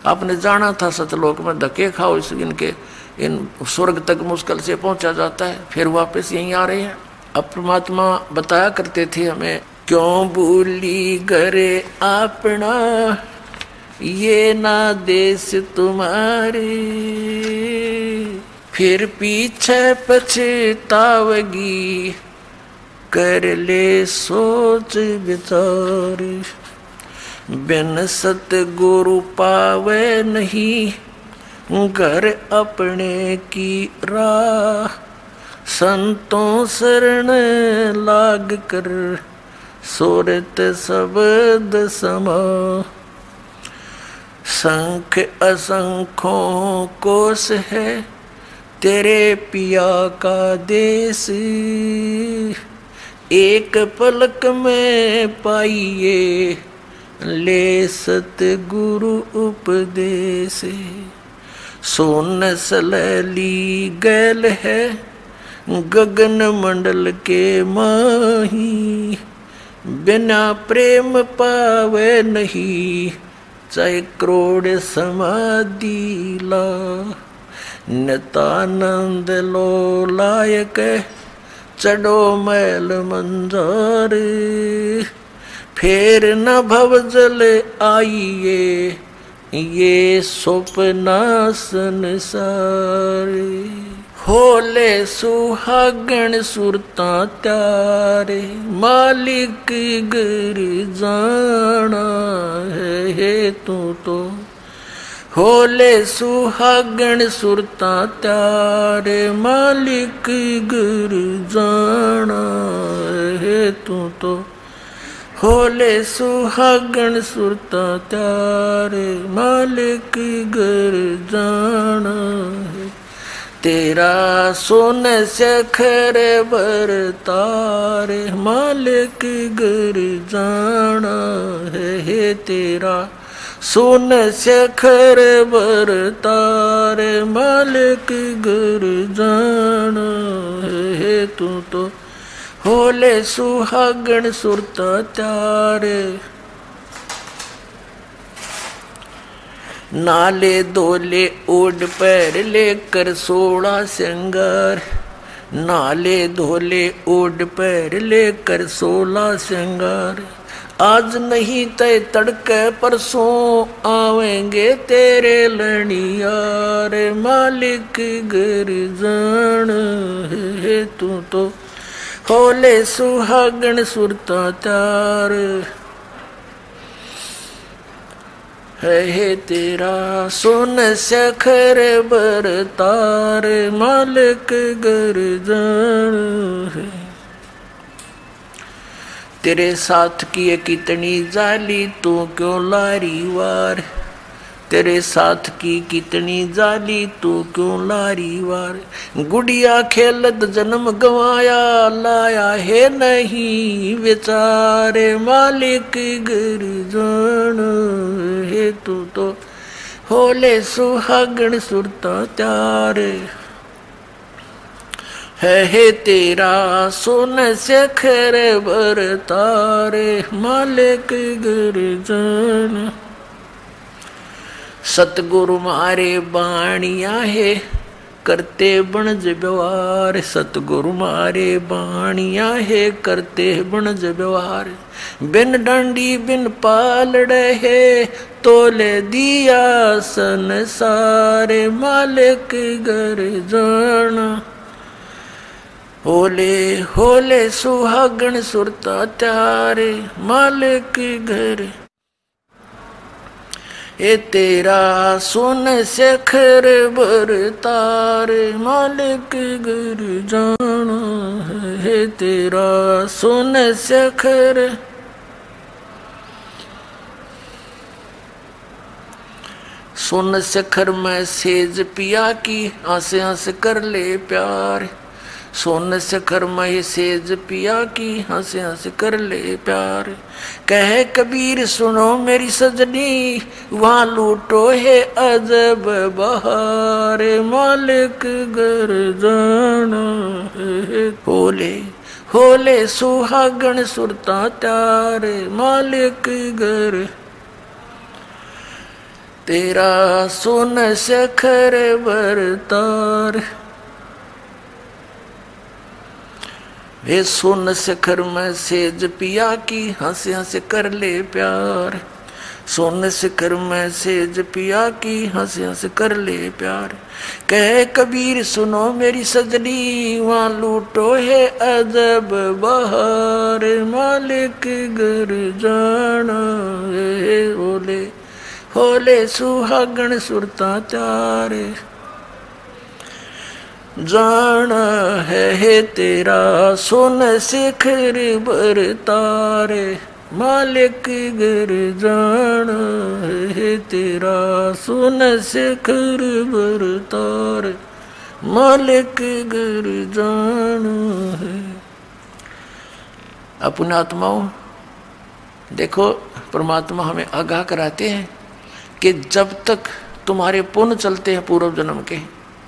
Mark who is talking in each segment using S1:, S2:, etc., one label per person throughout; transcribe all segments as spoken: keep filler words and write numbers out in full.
S1: आपने जाना था सतलोक में धक्के खाओ इस इनके इन स्वर्ग तक मुश्किल से पहुंचा जाता है, फिर वापस यहीं आ रहे हैं। अब परमात्मा बताया करते थे हमें, क्यों भूली घरे अपना ये ना देश तुम्हारे, फिर पीछे पछतावगी कर ले सोच विचार, बिन सतगुरु पावे नहीं घर अपने की राह, संतों शरण लाग कर सोरत शब्द समा, संख असंख्यों कोस है तेरे पिया का देश, एक पलक में पाइए ले सतगुरु उपदेश, सोन सलैली गैल है गगन मंडल के माही, बिना प्रेम पावे नहीं चाहे करोड़ समाधि ला, नितानंद लो लायक चढ़ो मैल मंजार, फिर न भव जल आइए ये स्वप्ना संसार, होले सुहागण सुरता त्यारे मालिक गिर जाना है, हे तू तो होले सुहागण सुरता त्यारे मालिक गिर जाना है, तू तो होले सुहागण सुरता त्यारे मालिक गिर जाना है, तेरा सोन सखर बरतारे मालिक गिर जाना है, हे तेरा सोन सखर बरतारे मालिक गिर जाना है, तू तो होले सुहागण सुरता त्यारे, नाले दोले ओढ़ पैर लेकर सोड़ा श्रृंगार, नाले धोले ओढ़ पैर लेकर सोला श्रृंगार, आज नहीं तय तड़के परसों आवेंगे तेरे लड़ियार मालिक गिर जान है, तू तो होले सुहागण सुरता त्यार है, हे तेरा सोन सखर बरतार मालिक गिर जान है, तेरे साथ की ये कितनी जाली तू क्यों लारी वार, तेरे साथ की कितनी जाली तू क्यों लारी वार, गुड़िया खेलत जन्म गवाया लाया है नहीं बेचारे मालिक गिर जान है, तू तो होले सुहागण सुरता त्यारे है, हे तेरा सोन सखर बरतारे मालिक गिर जान, सतगुरु मारे बाणिया है करते बनज व्यवहार, सतगुरु मारे बाणिया है करते बनज व्यवहार, बिन डंडी बिन पालड़े है तोले दिया संसार मालिक गिर जाना, होले होले सुहागण सुरता त्यारे मालिक गिर, ए तेरा सोन सखर बरतार मालिक गिर जाना है, तेरा सोन सखर सोन सखर में सेज पिया की आसे आसे कर ले प्यार, सोन सखर में सेज पिया की हंस हंस कर ले प्यार, कहे कबीर सुनो मेरी सजनी वहाँ लूटो है अजब बहार मालिक गिर जाना है, होले होले सुहागण सुरता त्यारे मालिक गिर, तेरा सोन सखर बरतार। वे सोन सखर में सेज पिया की हंस हंस कर ले प्यार। सोन सखर में सेज पिया की हंस हंस कर ले प्यार। कह कबीर सुनो मेरी सजनी वहाँ लूटो है अजब बहार। मालिक घर जाना है होले होले सुहागण सुरता त्यारे। जाना है तेरा सोन शिखर बरतारे। मालिक घर जाना है तेरा सोन शिखर बरतारे। मालिक घर जाना है। अपने आत्माओं देखो, परमात्मा हमें आगाह कराते हैं कि जब तक तुम्हारे पुण्य चलते हैं पूर्व जन्म के,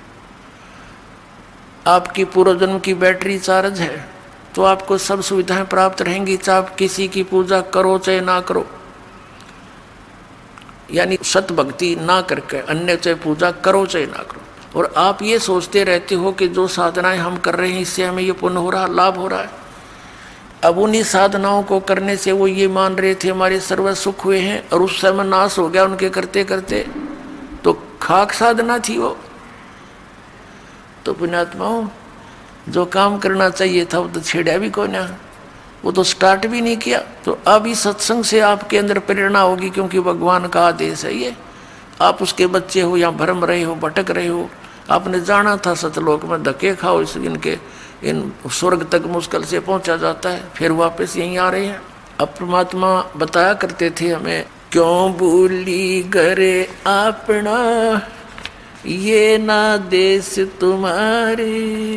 S1: आपकी पूर्व जन्म की बैटरी चार्ज है तो आपको सब सुविधाएं प्राप्त रहेंगी, चाहे आप किसी की पूजा करो चाहे ना करो, यानी सत भक्ति ना करके अन्य चाहे पूजा करो चाहे ना करो। और आप ये सोचते रहते हो कि जो साधनाएं हम कर रहे हैं इससे हमें ये पुण्य हो रहा, लाभ हो रहा है। अब उन्हीं साधनाओं को करने से वो ये मान रहे थे हमारे सर्व सुख हुए हैं और उस समय नाश हो गया उनके करते करते, तो खाक साधना थी वो। तो पुण्यात्माओं, जो काम करना चाहिए था वो तो छेड़ा भी कौन है, वो तो स्टार्ट भी नहीं किया। तो अब इस सत्संग से आपके अंदर प्रेरणा होगी, क्योंकि भगवान का आदेश है ये। आप उसके बच्चे हो या भरम रहे हो, भटक रहे हो, आपने जाना था सतलोक में धक्के खाओ, इस इनके इन स्वर्ग तक मुश्किल से पहुंचा जाता है, फिर वापस यहीं आ रहे हैं। अब परमात्मा बताया करते थे हमें, क्यों भूली घरे अपना ये ना देश तुम्हारे।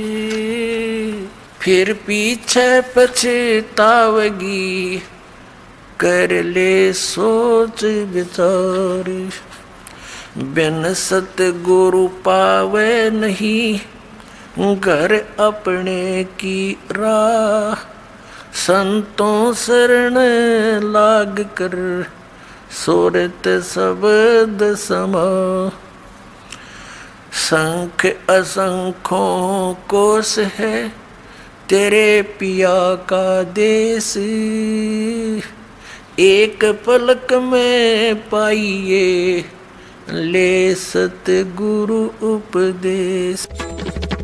S1: फिर पीछे पछतावगी कर ले सोच विचार। बिन सतगुरु पावे नहीं घर अपने की राह। संतों शरण लाग कर सोरत शब्द समा। संख असंख्यों कोस है तेरे पिया का देश। एक पलक में पाइए ले सतगुरु उपदेश।